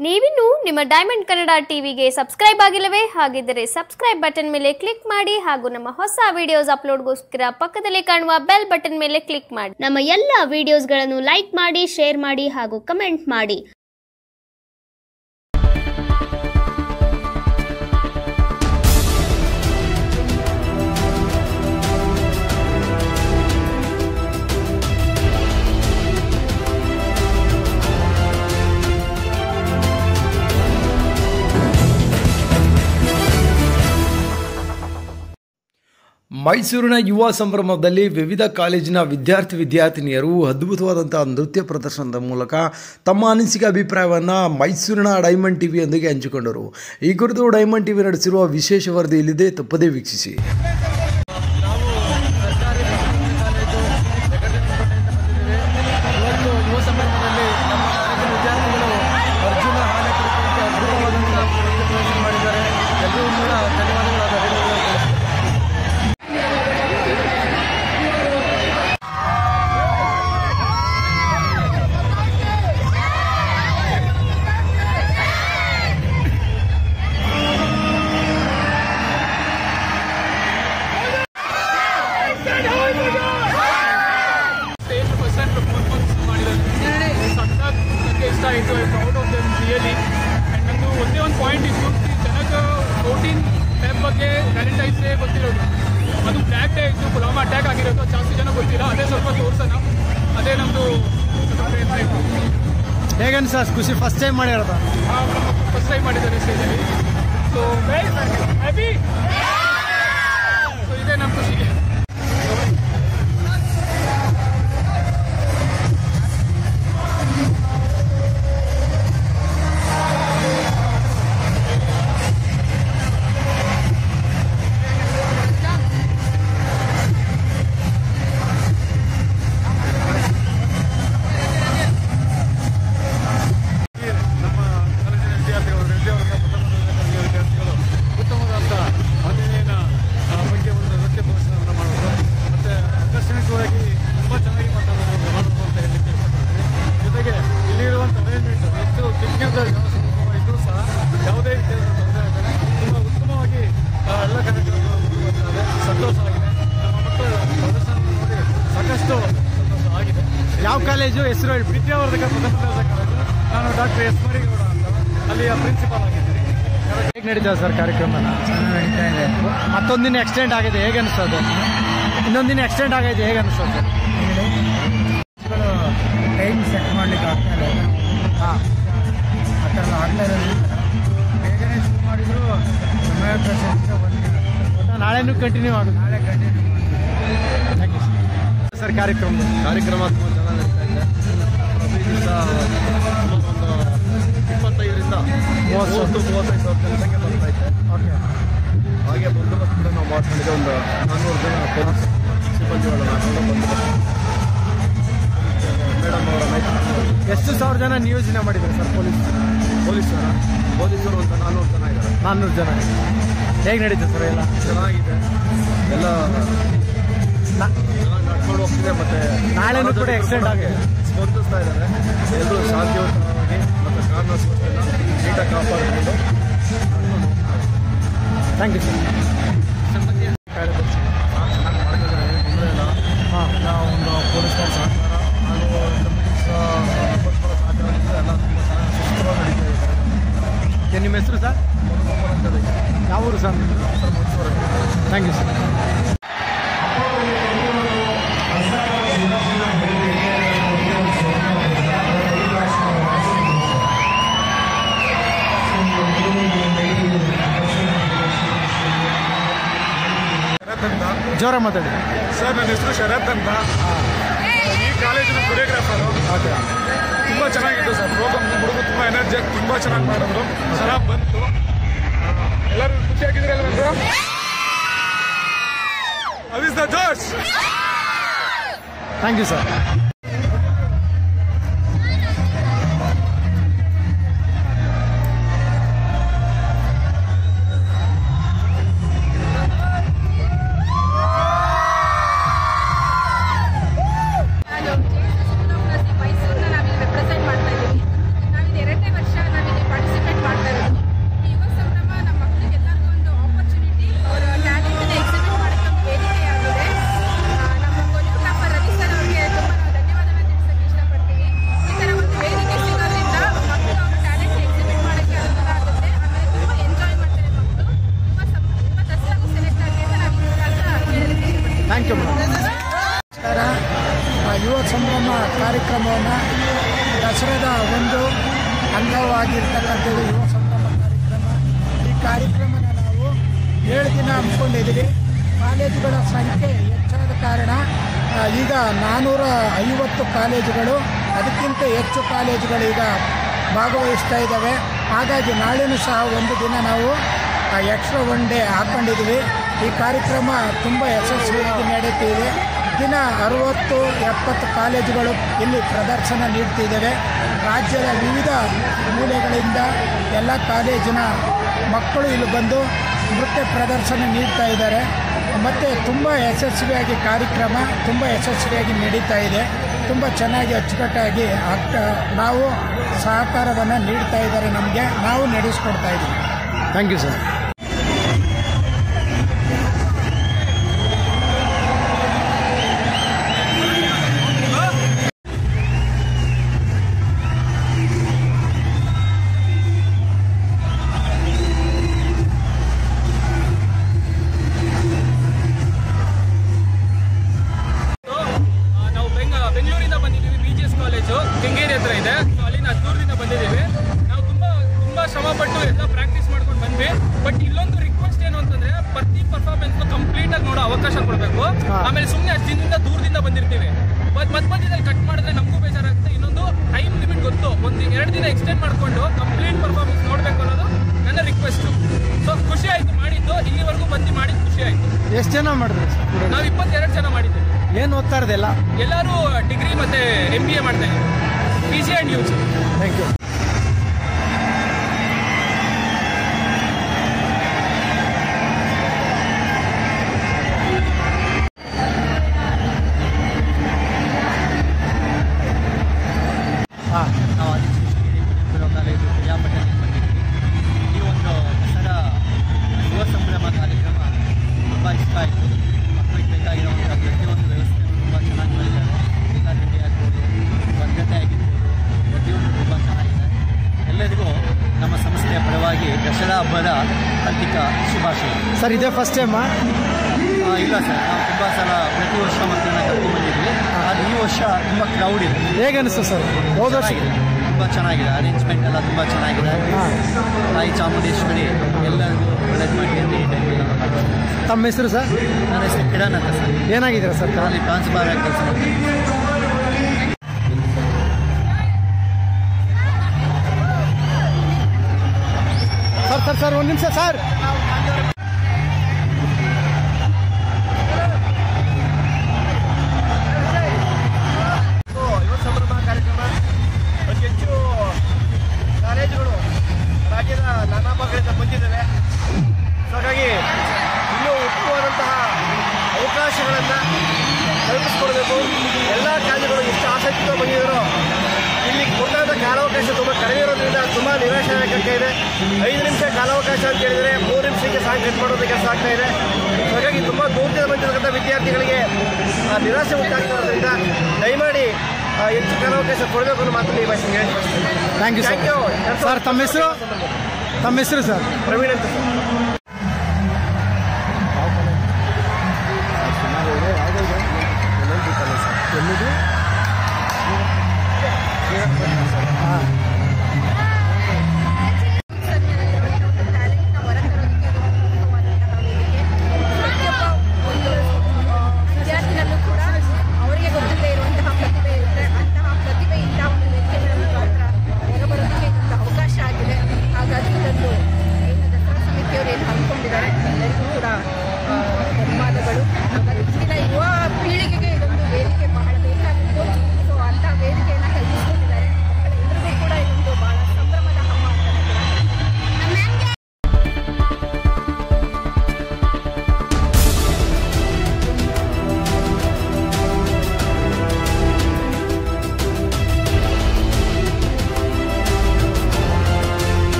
ನೀವಿನ್ನು ನಿಮ್ಮ ಡೈಮಂಡ್ ಕನ್ನಡ ಟಿವಿಗೆ ಸಬ್ಸ್ಕ್ರೈಬ್ ಆಗಿಲ್ಲವೇ? ಹಾಗಿದ್ದರೆ ಸಬ್ಸ್ಕ್ರೈಬ್ ಬಟನ್ ಮೇಲೆ ಕ್ಲಿಕ್ ಮಾಡಿ ಹಾಗೂ ನಮ್ಮ ಹೊಸ ವಿಡಿಯೋಸ್ ಅಪ್ಲೋಡ್ಗೋಸ್ಕರ ಪಕ್ಕದಲ್ಲಿ ಕಾಣುವ ಬೆಲ್ ಬಟನ್ ಮೇಲೆ ಕ್ಲಿಕ್ ಮಾಡಿ. ನಮ್ಮ ಎಲ್ಲ ವಿಡಿಯೋಸ್ಗಳನ್ನು ಲೈಕ್ ಮಾಡಿ, ಶೇರ್ ಮಾಡಿ ಹಾಗೂ ಕಮೆಂಟ್ ಮಾಡಿ. ಮೈಸೂರಿನ ಯುವ ಸಂಭ್ರಮದಲ್ಲಿ ವಿವಿಧ ಕಾಲೇಜಿನ ವಿದ್ಯಾರ್ಥಿನಿಯರು ಅದ್ಭುತವಾದಂಥ ನೃತ್ಯ ಪ್ರದರ್ಶನದ ಮೂಲಕ ತಮ್ಮ ಅನಿಸಿಕೆ ಅಭಿಪ್ರಾಯವನ್ನು ಮೈಸೂರಿನ ಡೈಮಂಡ್ ಟಿವಿಯೊಂದಿಗೆ ಹಂಚಿಕೊಂಡರು. ಈ ಕುರಿತು ಡೈಮಂಡ್ ಟಿವಿ ನಡೆಸಿರುವ ವಿಶೇಷ ವರದಿ ಇಲ್ಲಿದೆ, ತಪ್ಪದೇ ವೀಕ್ಷಿಸಿ. Proud of them really, and ನಂದು ಒಂದೇ ಒಂದು ಪಾಯಿಂಟ್ ಇತ್ತು, ಜನಕ್ಕೆ 14 ಫೆಬ್ ಬಗ್ಗೆ ವ್ಯಾಲೆಂಟೈನ್ಸ್ ಡೇ ಗೊತ್ತಿರೋದು, ಅದು ಬ್ಲ್ಯಾಕ್ ಡೇ ಇತ್ತು, ಪುಲ್ವಾಮಾ ಅಟ್ಯಾಕ್ ಆಗಿರೋದು ಜಾಸ್ತಿ ಜನ ಗೊತ್ತಿಲ್ಲ. ಅದೇ ಸ್ವಲ್ಪ ತೋರ್ಸೋಣ, ಅದೇ ನಮ್ಮದು ಪ್ರಯತ್ನ ಇತ್ತು. ಹೇಗೆ ಸರ್ ಖುಷಿ? ಫಸ್ಟ್ ಟೈಮ್ ಮಾಡಿರೋದು? ಫಸ್ಟ್ ಟೈಮ್ ಮಾಡಿದ್ದಾರೆ ಸ್ಟೇಜಲ್ಲಿ. So happy. ಸೊ ಇದೇ ನಮ್ಮ ಖುಷಿ. ಇದು ಸಹ ಯಾವುದೇ ರೀತಿಯ ತುಂಬ ಉತ್ತಮವಾಗಿ ಎಲ್ಲ ಕಾರ್ಯಕ್ರಮಗಳು ಸಂತೋಷವಾಗಿದೆ. ನಮ್ಮ ಮಕ್ಕಳ ಪ್ರದರ್ಶನ ನೋಡಿ ಸಾಕಷ್ಟು ಸಂತೋಷ ಆಗಿದೆ. ಯಾವ ಕಾಲೇಜು ಹೆಸರು? ವಿದ್ಯಾವರ್ಧಕ ಪ್ರಥಮ ದರ್ಜೆ ಕಾಲೇಜು. ನಾನು ಡಾಕ್ಟರ್ ಎಸ್ ಮರಿಗೌಡ ಅಂತ, ಅಲ್ಲಿಯ ಪ್ರಿನ್ಸಿಪಾಲ್ ಆಗಿದ್ದೀನಿ. ಹೇಗೆ ನಡೀತದೆ ಸರ್ ಕಾರ್ಯಕ್ರಮ? ನಡೀತಾ ಇದೆ. ಮತ್ತೊಂದು ದಿನ ಎಕ್ಸ್ಟೆಂಡ್ ಆಗಿದೆ, ಹೇಗೆ ಅನಿಸ್ತದೆ? ಇನ್ನೊಂದು ದಿನ ಎಕ್ಸ್ಟೆಂಡ್ ಆಗಿದೆ, ಹೇಗೆ ಅನಿಸ್ತದೆ? ಟೈಮ್ ಸೆಟ್ ಮಾಡಲಿಕ್ಕೆ ಆಗ್ತಾ ಇಲ್ಲ. ಹಾಂ, ಆ ಥರ ಆಗ್ತಾ ಇರೋದು. ಬೇಗನೆ ಶುರು ಮಾಡಿದ್ರು ಸಮಯ ಪ್ರಶ್ನೆ ಬಂದಿಲ್ಲ. ನಾಳೆನೂ ಕಂಟಿನ್ಯೂ ಆಗುತ್ತೆ. ನಾಳೆ ಕಂಟಿನ್ಯೂ ಮಾಡಿ ಸರ್ ಕಾರ್ಯಕ್ರಮ ತುಂಬ ಚೆನ್ನಾಗಿ ನಡೀತಾ ಇದೆ. ಪ್ರತಿ ದಿವಸ ಒಂದು 25ರಿಂದ 30-35 ಸಾವಿರ ಜನಸಂಖ್ಯೆ ಬರ್ತಾ ಇದೆ. ಓಕೆ. ಹಾಗೆ ಬಂದೋಬಸ್ತ್ ಕೂಡ ನಾವು ಮಾಡ್ಕೊಂಡಿದ್ದೆ. ಒಂದು 400 ಜನ ಪೊಲೀಸ್ ಸಿಬ್ಬಂದಿಗಳು ಬಂದೋಬಸ್ತ್ ಮೇಡಮ್ ಅವರ ನೇತೃತ್ವದಲ್ಲಿ. ಎಷ್ಟು ಸಾವಿರ ಜನ ನಿಯೋಜನೆ ಮಾಡಿದ್ದಾರೆ ಸರ್ ಪೊಲೀಸರು ಒಂದು 400 ಜನ ಇದ್ದಾರೆ. 400 ಜನ. ಹೇಗೆ ನಡೀತದೆ ಸರ್? ಎಲ್ಲ ಚೆನ್ನಾಗಿದೆ, ಎಲ್ಲ ಚೆನ್ನಾಗಿ ನಡ್ಕೊಂಡು ಹೋಗ್ತಿದೆ. ಮತ್ತು ನಾಳೆನೂ ಕೂಡ ಎಕ್ಸ್ಟೆಂಡ್ ಆಗಿದೆ, ಸ್ಪಂದಿಸ್ತಾ ಇದ್ದಾರೆ. ಎಲ್ಲರೂ ಶಾಂತಿಯುತವಾಗಿ ಮತ್ತು ಕಾನೂನು ಸುವ್ಯವಸ್ಥೆನ ನೀಟಾಗಿ ಕಾಪಾಡಿಕೊಂಡು. Thank you sir. ಚೆನ್ನಾಗಿ ಮಾಡ್ತಿದ್ದಾರೆ, ತೊಂದರೆ ಇಲ್ಲ. ನಾವು ಒಂದು ಪೊಲೀಸ್ನವ್ರ ಸಹಕಾರ ಹಾಗೂ ಪೊಲೀಸ್ನವರ ಸಹಕಾರದಿಂದ ಎಲ್ಲ ತುಂಬ ಚೆನ್ನಾಗಿ ಸುಸ್ಥಿರವಾಗಿ ನಡೀತಾ ಇದೆ. ನಿಮ್ಮ ಹೆಸರು ಸರ್? ಯಾವ ಊರು sir? Sir Mysuru. Thank you sir. ಜೋರ ಮಾತಾಡಿ ಸರ್, ನನ್ನ ಹೆಸರು ಶರತ್ ಅಂತ. ಈ ಕಾಲೇಜಿನ ಕೊರಿಯೋಗ್ರಾಫರು. ಓಕೆ. ತುಂಬ ಚೆನ್ನಾಗಿತ್ತು ಸರ್ ಪ್ರೋಗ್ರಾಮ್. ಹುಡುಗರು ತುಂಬ ಎನರ್ಜಿಯಾಗಿ ತುಂಬ ಚೆನ್ನಾಗಿ ಮಾಡಿದ್ರು, ಚೆನ್ನಾಗಿ ಬಂತು. ಎಲ್ಲರೂ ಖುಷಿಯಾಗಿದ್ರಲ್ಲ? ಅದು is the josh. Thank you sir. ನಾನು ಮೈಸೂರಿನ ನಾವಿಲ್ಲಿ ರೆಪ್ರೆಸೆಂಟ್ ಮಾಡ್ತಾ ಇದ್ದೀವಿ. ನಾವಿದು 2ನೇ ವರ್ಷ ನಾವಿಲ್ಲಿ ಆಗಿರ್ತಕ್ಕಂಥದ್ದು ಯುವ ಸಂಭ್ರಮ ಕಾರ್ಯಕ್ರಮ. ಈ ಕಾರ್ಯಕ್ರಮನ ನಾವು 7 ದಿನ ಹಮ್ಮಿಕೊಂಡಿದ್ದೀವಿ. ಕಾಲೇಜುಗಳ ಸಂಖ್ಯೆ ಹೆಚ್ಚಾದ ಕಾರಣ ಈಗ 450 ಕಾಲೇಜುಗಳು, ಅದಕ್ಕಿಂತ ಹೆಚ್ಚು ಕಾಲೇಜುಗಳು ಈಗ ಭಾಗವಹಿಸ್ತಾ ಇದ್ದಾವೆ. ಹಾಗಾಗಿ ನಾಳೆನೂ ಸಹ ಒಂದು ದಿನ ನಾವು ಎಕ್ಸ್ಟ್ರಾ ಒನ್ ಡೇ ಹಾಕ್ಕೊಂಡಿದ್ದೀವಿ. ಈ ಕಾರ್ಯಕ್ರಮ ತುಂಬ ಯಶಸ್ವಿಯಾಗಿ ನಡೀತಿದೆ. ದಿನ 60-70 ಕಾಲೇಜುಗಳು ಇಲ್ಲಿ ಪ್ರದರ್ಶನ ನೀಡ್ತಿದ್ದೇವೆ. ರಾಜ್ಯದ ವಿವಿಧ ಮೂಲೆಗಳಿಂದ ಎಲ್ಲ ಕಾಲೇಜಿನ ಮಕ್ಕಳು ಇಲ್ಲಿ ಬಂದು ನೃತ್ಯ ಪ್ರದರ್ಶನ ನೀಡ್ತಾ ಇದ್ದಾರೆ. ಮತ್ತು ತುಂಬ ಯಶಸ್ವಿಯಾಗಿ ಕಾರ್ಯಕ್ರಮ ತುಂಬ ಯಶಸ್ವಿಯಾಗಿ ನಡೀತಾ ಇದೆ. ತುಂಬ ಚೆನ್ನಾಗಿ ಅಚ್ಚುಕಟ್ಟಾಗಿ ನಾವು ಸಹಕಾರವನ್ನು ನೀಡ್ತಾ ಇದ್ದಾರೆ. ನಮಗೆ ನಾವು ನಡೆಸ್ಕೊಡ್ತಾ ಇದ್ದೀವಿ. Thank you sir. ಬೆಂಗಳೂರಿಂದ ಬಂದಿದ್ದೀವಿ. BGS ಕಾಲೇಜು ಕೆಂಗೇರಿ ಹತ್ರ ಇದೆ. ಅಲ್ಲಿನ ದೂರದಿಂದ ಬಂದಿದ್ದೀವಿ. ನಾವು ತುಂಬ ಶ್ರಮಪಟ್ಟು ಎಲ್ಲ ಪ್ರಾಕ್ಟೀಸ್ ಮಾಡ್ಕೊಂಡು ಬಂದ್ವಿ. ಬಟ್ ಇಲ್ಲೊಂದು ರಿಕ್ವೆಸ್ಟ್ ಏನು ಅಂತಂದ್ರೆ ಪ್ರತಿ ಪರ್ಫಾರ್ಮೆನ್ಸ್ ಕಂಪ್ಲೀಟ್ ಆಗಿ ನೋಡೋ ಅವಕಾಶ ಕೊಡಬೇಕು. ಆಮೇಲೆ ಸುಮ್ಮನೆ ಅಷ್ಟು ದಿನದಿಂದ ದೂರದಿಂದ ಬಂದಿರ್ತೀವಿ. ಮಧ್ಯದಲ್ಲಿ ಕಟ್ ಮಾಡಿದ್ರೆ ನಮಗೂ ಬೇಜಾರಾಗುತ್ತೆ. ಇನ್ನೊಂದು ಟೈಮ್ ಲಿಮಿಟ್ ಗೊತ್ತು, 1-2 ದಿನ ಎಕ್ಸ್ಟೆಂಡ್ ಮಾಡಿಕೊಂಡು ಕಂಪ್ಲೀಟ್ ಪರ್ಫಾರ್ಮೆನ್ಸ್ ನೋಡಬೇಕು ಅನ್ನೋದು ನನ್ನ ರಿಕ್ವೆಸ್ಟ್. ಸೊ ಖುಷಿ ಆಯ್ತು ಮಾಡಿದ್ದು. ಇಲ್ಲಿವರೆಗೂ ಬಂದು ಮಾಡಿದ್ದು ಖುಷಿ ಆಯ್ತು. ಎಷ್ಟು ಜನ ಮಾಡಿದ್ರಿ? ನಾವು 22 ಜನ ಮಾಡಿದ್ದೀವಿ. ಏನು ಓದ್ತಾ ಇರೋದಿಲ್ಲ? ಎಲ್ಲರೂ ಡಿಗ್ರಿ ಮತ್ತೆ MBA ಮಾಡ್ತಾ ಇದ್ದೀವಿ. PG and UG. Thank you. ನಾವು ಆದಿಚುಂಚನಗಿರಿ ಕಾಲೇಜು ಪ್ರಜಾಪಟ್ಟಣಕ್ಕೆ ಬಂದಿದ್ದೀವಿ. ಈ ಒಂದು ದಸರಾ ಯುವ ಸಂಭ್ರಮ ಕಾರ್ಯಕ್ರಮ ತುಂಬ ಇಷ್ಟ ಆಯಿತು. ಮಕ್ಕಳಿಗೆ ಬೇಕಾಗಿರುವಂಥ ಪ್ರತಿಯೊಂದು ವ್ಯವಸ್ಥೆಯನ್ನು ತುಂಬ ಚೆನ್ನಾಗಿ ಮಾಡಿದ್ದಾರೆ. ಊಟ ತಿಂಡಿ ಆಗ್ಬೋದು, ಭದ್ರತೆ ಆಗಿರ್ಬೋದು, ಪ್ರತಿಯೊಂದು ತುಂಬ ಚೆನ್ನಾಗಿದೆ. ಎಲ್ಲರಿಗೂ ನಮ್ಮ ಸಂಸ್ಥೆಯ ಪರವಾಗಿ ದಸರಾ ಹಬ್ಬದ ಹಾರ್ದಿಕ ಶುಭಾಶಯ. ಸರ್, ಇದೇ ಫಸ್ಟ್ ಟೈಮಾ? ಇಲ್ಲ ಸರ್, ನಾವು ತುಂಬ ಸಲ ಪ್ರತಿ ವರ್ಷ ಮಕ್ಕಳನ್ನ ಕರ್ಕೊಂಡ್ಬಂದಿದ್ವಿ. ಆದರೆ ಈ ವರ್ಷ ತುಂಬ ಕ್ರೌಡ್ ಇದೆ. ಹೇಗೆ ಅನಿಸ್ತು ಸರ್? ಹೋದ ವರ್ಷ ತುಂಬ ಚೆನ್ನಾಗಿದೆ. ಅರೇಂಜ್ಮೆಂಟ್ ಎಲ್ಲ ತುಂಬ ಚೆನ್ನಾಗಿದೆ. ತಾಯಿ ಚಾಮುಂಡೇಶ್ವರಿ ಎಲ್ಲರಿಗೂ ಒಳ್ಳೇದು ಮಾಡಿ ಅಂತ ಈ ಟೈಮಲ್ಲಿ ನಾನು ಮಾಡ್ತೀನಿ. ತಮ್ಮ ಹೆಸರು ಸರ್? ನನ್ನ ಹೆಸರು ಕಿರಣ್ ಅಂತ ಸರ್. ಏನಾಗಿದ್ದೀರಾ ಸರ್? ಅಲ್ಲಿ ಟ್ರಾನ್ಸ್ಫಾರ್ ಆಗಿ ಕೆಲಸ ಮಾಡ್ತೀನಿ. ಸರ್ ಒಂದು ನಿಮಿಷ ಸರ್. ಯುವ ಸಂಭ್ರಮ ಕಾರ್ಯಕ್ರಮ ಅತಿ ಹೆಚ್ಚು ಕಾಲೇಜುಗಳು ರಾಜ್ಯದ ನಾನಾ ಭಾಗಗಳಿಂದ ಬಂದಿದ್ದಾವೆ. ಹಾಗಾಗಿ ಇನ್ನೂ ಉತ್ತಮವಾದಂತಹ ಅವಕಾಶಗಳನ್ನು ಕಲ್ಪಿಸಿಕೊಡಬೇಕು. ಎಲ್ಲ ಕಾಲೇಜುಗಳು ಎಷ್ಟು ಆಸಕ್ತಿಯಿಂದ ಬಂದಿದ್ದಾರೋ ಇಲ್ಲಿ ಕೊಟ್ಟಾದ ಕಾಲಾವಕಾಶ ತುಂಬ ಕಡಿಮೆ ಇರೋದ್ರಿಂದ ತುಂಬ ನಿರಾಶಾದಾಯಕ ಇದೆ. 5 ನಿಮಿಷ ಕಾಲಾವಕಾಶ ಅಂತ ಹೇಳಿದರೆ 3 ನಿಮಿಷಕ್ಕೆ ಸಾಂಗ್ ಕಟ್ ಮಾಡೋದು ಕೆಲಸ ಆಗ್ತಾ ಇದೆ. ಹಾಗಾಗಿ ತುಂಬ ದೂರದಿಂದ ಬಂದಿರತಕ್ಕಂಥ ವಿದ್ಯಾರ್ಥಿಗಳಿಗೆ ನಿರಾಶೆ ಉಂಟಾಗ್ತಿರೋದ್ರಿಂದ ದಯಮಾಡಿ ಹೆಚ್ಚು ಕಾಲಾವಕಾಶ ಕೊಡಬೇಕು ಅನ್ನೋ ಮಾತನ್ನು ಈ ಭಾಷೆಗೆ ಹೇಳ್ತೀನಿ. Thank you sir. ತಮ್ಮ ಹೆಸರು ಸರ್? ಪ್ರವೀಣ್ ಅಂತ ಸರ್.